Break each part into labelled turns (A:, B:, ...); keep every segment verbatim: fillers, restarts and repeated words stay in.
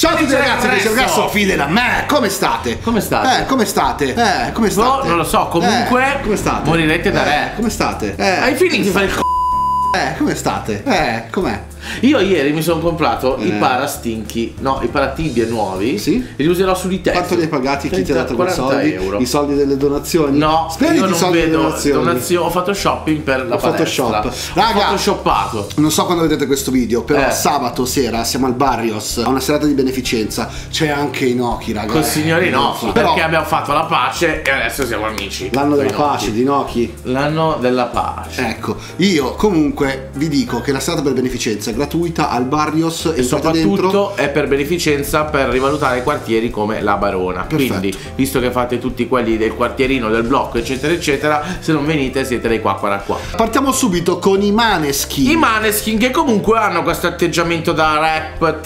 A: Ciao a tutti ragazzi, amici del Grasso Fidel a me, come state?
B: Come state?
A: Eh, come state? Eh, come state?
B: No, non lo so, comunque
A: eh, come state?
B: morirete da
A: eh,
B: re.
A: Come state? Eh,
B: Hai finito di fare il c***o?
A: Eh, come state? Eh, com'è?
B: Io ieri mi sono comprato
A: eh.
B: i parastinchi, no, i paratibie nuovi.
A: Sì?
B: E li userò su di te.
A: Quanto li hai pagati? Chi ti ha dato quei soldi?
B: Euro.
A: I soldi delle donazioni?
B: No,
A: Spendi
B: io
A: i
B: non
A: soldi
B: vedo
A: delle donazioni.
B: donazioni. Ho fatto shopping per la
A: Photoshop.
B: palestra.
A: Raga,
B: ho photoshoppato.
A: Non so quando vedete questo video, però
B: Eh.
A: sabato sera siamo al Barrios a una serata di beneficenza. C'è anche Inoki, ragazzi.
B: Col signore Inoki.
A: Però
B: Perché abbiamo fatto la pace e adesso siamo amici.
A: l'anno della
B: Inoki.
A: pace di Inoki.
B: L'anno della pace.
A: Ecco, io comunque vi dico che la serata per beneficenza è gratuita al Barrios e
B: E soprattutto è per beneficenza per rivalutare quartieri come la Barona.
A: Perfetto.
B: Quindi, visto che fate tutti quelli del quartierino, del blocco, eccetera, eccetera, se non venite siete dei qua qua qua.
A: Partiamo subito con i Maneskin.
B: I Maneskin, che comunque hanno questo atteggiamento da rap,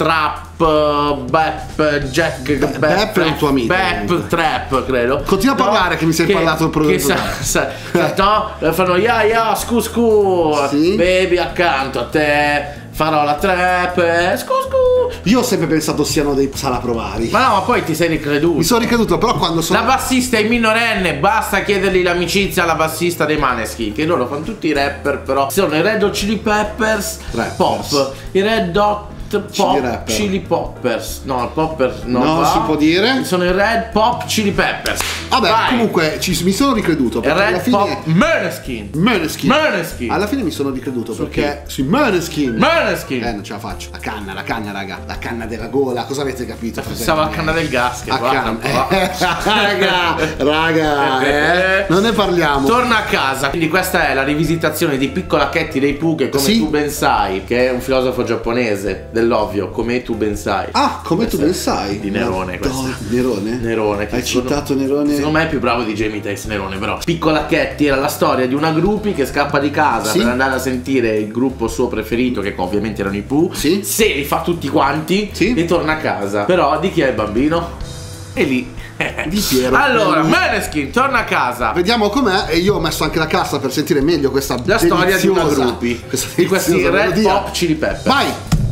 B: trap, bap, jack,
A: Be- Bep è un tuo amico,
B: bap,
A: comunque.
B: trap, credo.
A: Continua a parlare che mi sei parlato il prodotto.
B: Che sa, sa, no, fanno ya ya, scu scu,
A: Sì.
B: bevi accanto a te. Farò la trap, eh, scu scu.
A: Io ho sempre pensato siano dei salaprovari.
B: Ma no, ma poi ti sei ricreduto.
A: Mi sono ricreduto, però quando sono...
B: La bassista è minorenne, basta chiedergli l'amicizia alla bassista dei Maneskin, che loro fanno tutti i rapper, però sono i Red Hot Chili Peppers,
A: Rappers.
B: pop, i Red Hot Pop
A: rapper.
B: Chili Poppers, no, Poppers no,
A: Non
B: va.
A: si può dire.
B: Sono i Red Pop Chili Peppers.
A: Vabbè,
B: Vai.
A: comunque ci, mi sono ricreduto
B: I
A: perché alla
B: Red
A: fine...
B: Pop Maneskin.
A: Maneskin.
B: Maneskin.
A: Alla fine mi sono ricreduto perché sui Maneskin.
B: Maneskin.
A: Eh, non ce la faccio. La canna, la canna, raga. La canna della gola. Cosa avete capito?
B: Pensavo alla canna del gas che
A: A
B: guarda
A: canna.
B: un po'.
A: Eh, raga, raga, eh. Non ne parliamo.
B: Torna a casa. Quindi questa è la rivisitazione di Piccolacchetti dei Pooh, che come
A: Sì.
B: tu ben sai, che è un filosofo giapponese dell'ovvio, come tu ben sai.
A: Ah, come tu ben sai.
B: Di Nerone questa.
A: Madonna, Nerone?
B: Nerone, che
A: Hai
B: secondo-
A: citato Nerone?
B: Secondo me è più bravo di Jamie Tex Nerone, però. Piccolacchetti era la storia di una groupie che scappa di casa
A: Sì.
B: per andare a sentire il gruppo suo preferito, che ovviamente erano i Pooh.
A: Sì.
B: Se li fa tutti quanti
A: Sì.
B: e torna a casa. Però di chi è il bambino? E lì.
A: Di Piero.
B: Allora, Maneskin torna a casa.
A: Vediamo com'è. E io ho messo anche la cassa per sentire meglio questa
B: La storia di una
A: deliziosa-
B: groupie,
A: questa
B: di questi
A: deliziosa
B: Red
A: melodia.
B: Pop Chili Pepper.
A: Vai.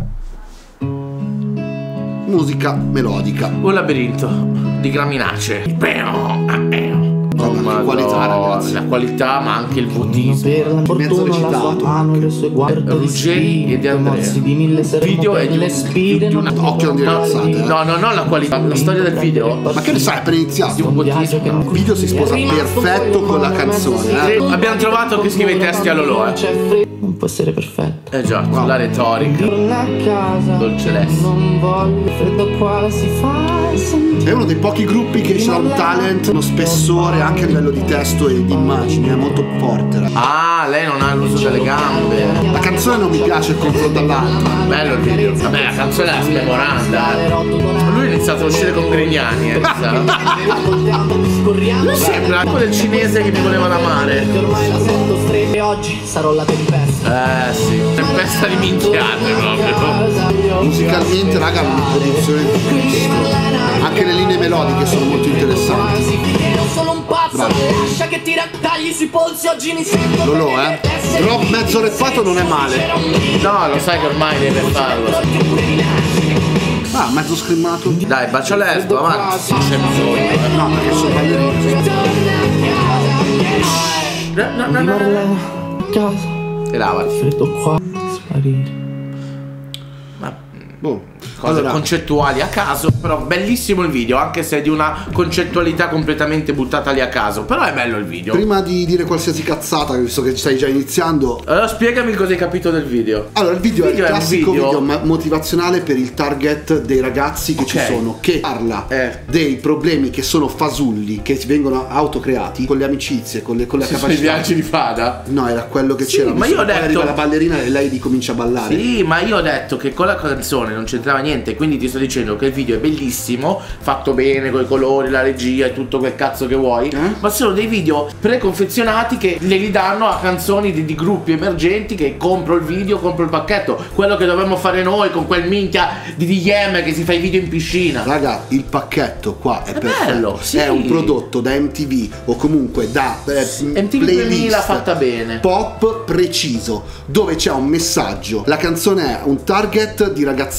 A: Musica melodica.
B: Un labirinto di graminacee. Oh,
A: Guarda che qualità,
B: Madonna,
A: ragazzi.
B: la qualità, ma anche il mutismo.
C: Per la
A: Mezzo
C: fortuna la sua
A: recitato.
C: mano, le sue guardie
B: Ruggeri e di Andrea.
C: mozzi di mille
B: Video è
C: per
B: di
C: le
B: un-
C: sfide
B: di una-
C: non
A: Occhio, non dire
B: No,
A: cazzate, eh.
B: no, no, no, la qualità, la storia del video.
A: Ma che ne sai, è appena iniziato.
C: un viaggio che non
A: Il video si sposa perfetto con la canzone, eh.
B: Abbiamo trovato che scrive i testi a Lolò, eh.
C: c'è freddo, non può essere perfetto.
B: Eh già, la retorica.
C: Torna a casa,
B: Dolce Less.
C: non voglio freddo qua si fa sentire.
A: È uno dei pochi gruppi che ha un talent, uno spessore anche a livello di testo e di immagini, è molto forte, raga.
B: Ah, lei non ha l'uso delle gambe.
A: La canzone non mi piace il confronto all'altra.
B: Bello il video. Vabbè, la canzone è la smemoranda. eh. Lui ha iniziato a uscire con Grignani, eh, sa. Lui sembra quello del cinese che mi volevano amare.
C: Ormai la sento stretta e oggi sarò la tempesta.
B: Eh sì, tempesta di minchiate proprio.
A: Musicalmente, raga, è una produzione di Cristo. Anche le linee melodiche sono molto interessanti.
C: Solo un pazzo,
A: Bravo.
C: lascia che ti rattagli sui polsi, oggi mi sento.
A: Lolò, eh. Drop mezzo rappato non è male.
B: No, lo sai che ormai deve farlo.
A: Ah, mezzo screamato.
B: Dai, bacio l'esto, avanti. Non c'è bisogno. eh.
A: No, perché sono ballerini.
B: No, no, no, no, no.
C: Casa,
B: E lavati.
C: freddo qua, sparire.
B: Ma
A: Boh.
B: cose
A: Allora,
B: concettuali a caso. Però bellissimo il video, anche se è di una concettualità completamente buttata lì a caso. Però è bello il video.
A: prima di dire qualsiasi cazzata, visto che stai già iniziando,
B: Allora spiegami cosa hai capito del video.
A: allora il video,
B: Il video
A: è
B: è
A: il
B: un
A: classico
B: video-
A: video, ma- motivazionale per il target dei ragazzi che ci
B: Ok.
A: sono, che parla
B: Eh.
A: dei problemi che sono fasulli, che vengono autocreati con le amicizie, con le, con le
B: Sui
A: capacità.
B: viaggi di fada.
A: No, era quello che
B: Sì,
A: c'era.
B: ma io ho
A: Poi
B: detto-
A: arriva la ballerina e lei ricomincia a ballare.
B: Sì, ma io ho detto che con la canzone non c'entrava niente, quindi ti sto dicendo che il video è bellissimo, fatto bene, con i colori, la regia e tutto quel cazzo che vuoi,
A: Eh?
B: ma sono dei video preconfezionati che le li danno a canzoni di, di gruppi emergenti, che compro il video, compro il pacchetto, quello che dovremmo fare noi con quel minchia di D M che si fa i video in piscina.
A: Raga, il pacchetto qua è,
B: È
A: perfetto.
B: bello, sì.
A: È un prodotto da M T V o comunque da eh,
B: M T V
A: playlist
B: duemila fatta bene.
A: pop preciso, dove c'è un messaggio. La canzone è un target di ragazzi, di ragazzi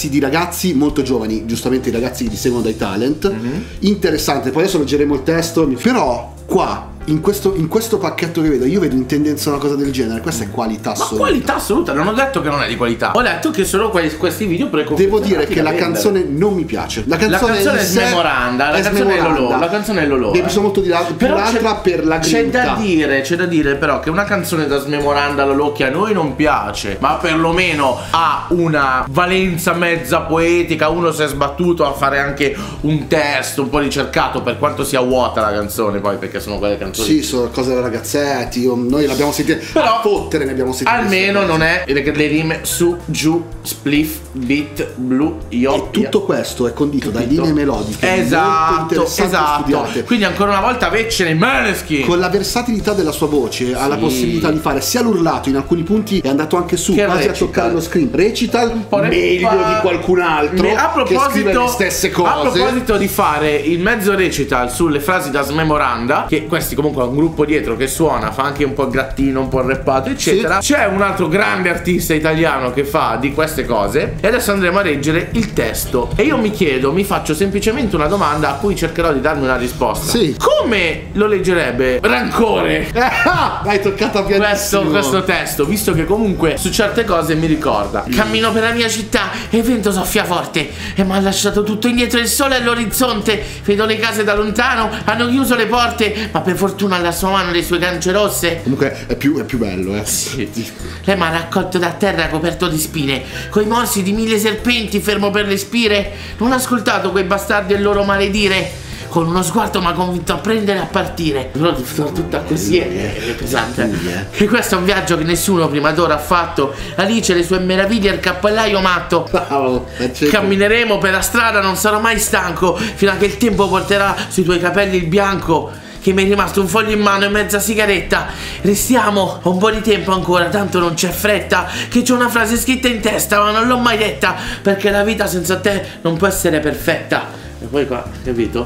A: ragazzi molto giovani, giustamente i ragazzi che ti seguono dai talent. Mm-hmm. Interessante, poi adesso leggeremo il testo, però qua in questo, in questo pacchetto che vedo io vedo in tendenza una cosa del genere. Questa è qualità assoluta.
B: Ma qualità assoluta, non ho detto che non è di qualità, ho detto che sono questi, questi video preconfezionati.
A: Devo dire che la vendere. canzone non mi piace. La canzone,
B: la canzone è smemoranda, la canzone è Lolò, la canzone è Lolò.
A: Mi piace molto di là, più l'altra per la grinta.
B: C'è da dire, c'è da dire però che una canzone da smemoranda Lolò che a noi non piace, ma perlomeno ha una valenza mezza poetica, uno si è sbattuto a fare anche un testo un po' ricercato, per quanto sia vuota la canzone poi, perché sono quelle canzoni.
A: Sì, sono cose da ragazzetti, io, noi l'abbiamo sentita, però a fottere ne abbiamo sentite.
B: Almeno non è le rime su, giù, spliff, beat, blu, yo.
A: E tutto questo è condito da linee melodiche
B: esatto, esatto. Studiate. Quindi ancora una volta veccene i Måneskin.
A: Con la versatilità della sua voce, sì, ha la possibilità di fare sia l'urlato, in alcuni punti è andato anche su, che quasi recital. a toccare lo screen. Recital un po' meglio di qualcun altro
B: a proposito,
A: che scrive le stesse cose.
B: A proposito di fare il mezzo recital sulle frasi da smemoranda, che questi comunque ha un gruppo dietro che suona, fa anche un po' il grattino, un po' il rappato eccetera, sì. C'è un altro grande artista italiano che fa di queste cose e adesso andremo a leggere il testo e io mi chiedo, mi faccio semplicemente una domanda a cui cercherò di darmi una risposta.
A: Sì.
B: Come lo leggerebbe Rancore?
A: L'hai toccata pianissimo.
B: Questo, questo testo, visto che comunque su certe cose mi ricorda. Cammino per la mia città e il vento soffia forte e mi ha lasciato tutto indietro, il sole all'orizzonte, vedo le case da lontano, hanno chiuso le porte, ma per fortuna alla sua mano le sue gancie rosse.
A: Comunque è più, è più bello, eh.
B: Sì. Lei mi ha raccolto da terra coperto di spine, coi morsi di mille serpenti fermo per le spire. Non ho ascoltato quei bastardi e il loro maledire. Con uno sguardo mi ha convinto a prendere e a partire. Però tutta così è, è pesante. Che questo è un viaggio che nessuno prima d'ora ha fatto. Alice, le sue meraviglie e il cappellaio matto.
A: Bravo,
B: cammineremo per la strada, non sarò mai stanco, fino a che il tempo porterà sui tuoi capelli il bianco. Che mi è rimasto un foglio in mano e mezza sigaretta. Restiamo un po' di tempo ancora, tanto non c'è fretta. Che c'ho una frase scritta in testa ma non l'ho mai detta, perché la vita senza te non può essere perfetta. E poi qua, capito?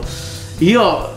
B: Io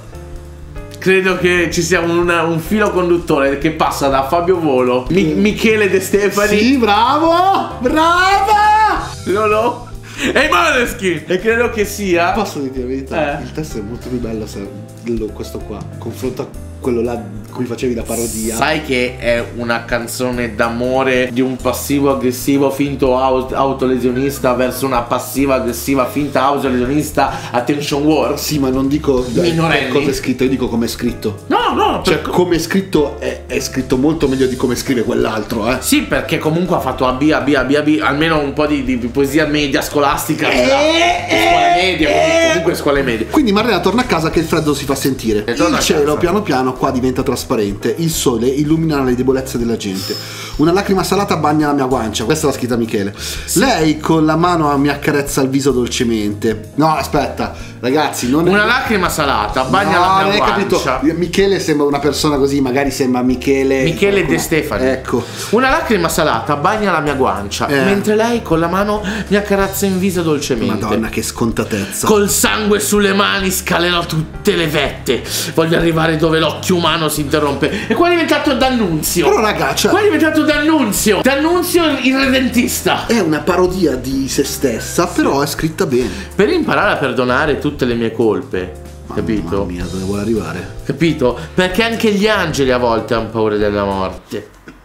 B: credo che ci sia una, un filo conduttore che passa da Fabio Volo, Mi, Michele De Stefani.
A: Sì, bravo! Brava!
B: Lolò e i Måneskin. E credo che sia.
A: Posso dire la verità? Eh. Il testo è molto più bello se questo qua confronto a quello là cui facevi la parodia.
B: Sai che è una canzone d'amore di un passivo aggressivo finto autolesionista verso una passiva aggressiva finta autolesionista attention war?
A: Sì, ma non dico cosa è scritto, io dico come è scritto.
B: No, no,
A: cioè per... come è scritto è, è scritto molto meglio di come scrive quell'altro, eh.
B: Sì, perché comunque ha fatto A B, A B, A B, A B, almeno un po' di, di poesia media scolastica. Eh, eh, scuola media, eh, comunque scuole medie.
A: Quindi Marlena torna a casa che il freddo si fa sentire. E il cielo piano piano qua diventa trasparente, il sole illumina le debolezze della gente. Una lacrima salata bagna la mia guancia, questa l'ha scritta Michele. Sì. Lei con la mano mi accarezza il viso dolcemente. No, aspetta, ragazzi, non
B: una
A: è...
B: lacrima salata bagna
A: no,
B: la mia guancia.
A: Capito. Michele sembra una persona così, magari sembra Michele
B: Michele De Stefani.
A: Ecco.
B: Una lacrima salata bagna la mia guancia, eh. mentre lei con la mano mi accarezza in viso dolcemente.
A: Madonna, che scontatezza.
B: Col sangue sulle mani scalerò tutte le vette. Voglio arrivare dove l'occhio umano si interrompe. E qua è diventato D'Annunzio.
A: Però raga, cioè...
B: qua è diventato D'Annunzio. D'Annunzio il redentista.
A: È una parodia di se stessa, però è scritta bene.
B: Per imparare a perdonare tutte le mie colpe.
A: Mamma
B: capito?
A: Mamma mia, dove vuole arrivare?
B: Capito? Perché anche gli angeli a volte hanno paura della morte.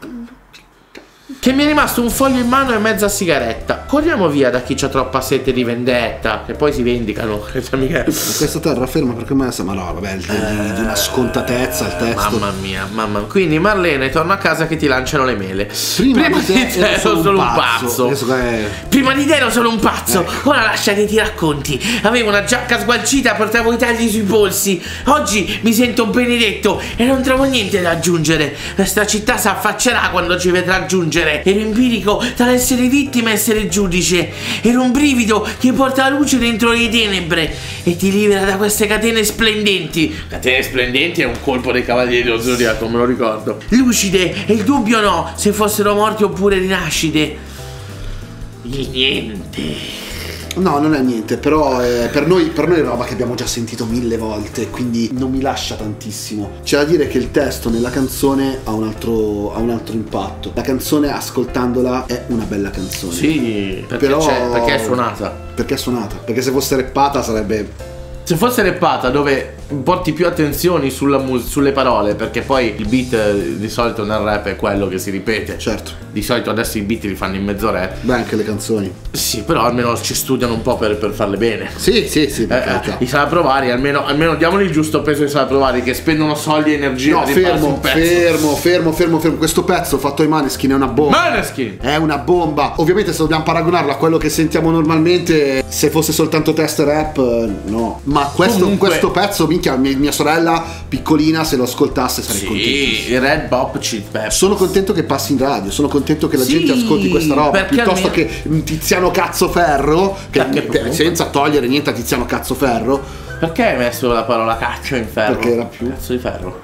B: Che mi è rimasto un foglio in mano e mezza sigaretta. Corriamo via da chi c'ha troppa sete di vendetta, che poi si vendicano.
A: Questa terra ferma perché me ma no, vabbè, di, eh, di una scontatezza il testo.
B: Mamma mia, mamma mia. Quindi Marlene, torna a casa che ti lanciano le mele.
A: Prima, Prima di te, te ero solo, solo un pazzo,
B: pazzo. È... Prima di te ero solo un pazzo, ecco. Ora lascia che ti racconti. Avevo una giacca sgualcita, portavo i tagli sui polsi. Oggi mi sento un benedetto e non trovo niente da aggiungere. Questa città si affaccerà quando ci vedrà giungere. Ero empirico tra essere vittima e essere giudice. Era un brivido che porta la luce dentro le tenebre e ti libera da queste catene splendenti. Catene splendenti è un colpo dei Cavalieri dello Zodiaco, me lo ricordo. Lucide, e il dubbio no, se fossero morti oppure rinascite. Il niente.
A: No, non è niente, però eh, per, noi, per noi è roba che abbiamo già sentito mille volte, quindi non mi lascia tantissimo. C'è da dire che il testo nella canzone ha un altro, ha un altro impatto. La canzone, ascoltandola, è una bella canzone.
B: Sì, perché,
A: però,
B: c'è, perché è suonata.
A: Perché è suonata. Perché se fosse rappata sarebbe...
B: Se fosse rappata dove porti più attenzioni sulla mus- sulle parole, perché poi il beat eh, di solito nel rap è quello che si ripete.
A: Certo.
B: Di solito adesso i beat li fanno in mezz'oretta.
A: Beh, anche le canzoni.
B: Sì, però almeno ci studiano un po' per, per farle bene.
A: Sì, sì, sì, per
B: Eh,
A: carità.
B: eh, I salaprovari, almeno, almeno diamogli il giusto peso ai salaprovari che spendono soldi e energia.
A: No,
B: per rifarsi
A: fermo,
B: un pezzo.
A: fermo, fermo, fermo, fermo. Questo pezzo fatto ai Maneskin è una bomba.
B: Maneskin!
A: È una bomba. Ovviamente se dobbiamo paragonarlo a quello che sentiamo normalmente, se fosse soltanto test e rap, no. Ma questo,
B: Comunque-
A: questo pezzo, minchia, mia, mia sorella piccolina se lo ascoltasse sarei
B: Sì,
A: contentissimo.
B: il Red Bop Chili Peppers.
A: Sono contento che passi in radio, sono contento che la
B: Sì,
A: gente ascolti questa roba
B: perché
A: piuttosto
B: almeno-
A: che un Tiziano Cazzoferro, che,
B: Perché
A: che-
B: comunque-
A: senza togliere niente a Tiziano Cazzoferro.
B: Perché hai messo la parola caccia in ferro?
A: Perché era più-
B: Cazzo di ferro.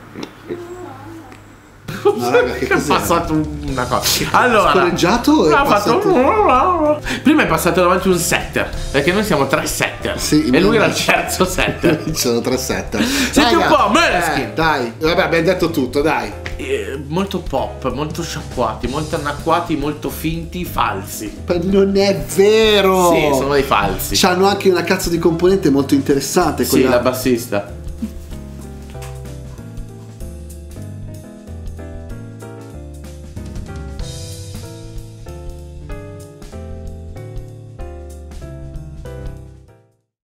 A: No, raga, che
B: Che è
A: cos'era?
B: passato una cosa. Allora,
A: Scorreggiato e
B: ha
A: è passato-
B: fatto. Prima è passato davanti un setter, perché noi siamo tre setter.
A: Sì,
B: e lui
A: io-
B: era il terzo setter.
A: Ci sono tre set.
B: Senti un po', Maneskin.
A: Eh, dai, vabbè, abbiamo detto tutto, dai.
B: Eh, molto pop, molto sciacquati, molto anacquati, molto finti, falsi.
A: Ma non è vero!
B: Sì, sono dei falsi.
A: C'hanno anche una cazzo di componente molto interessante.
B: Sì,
A: Quella...
B: la bassista.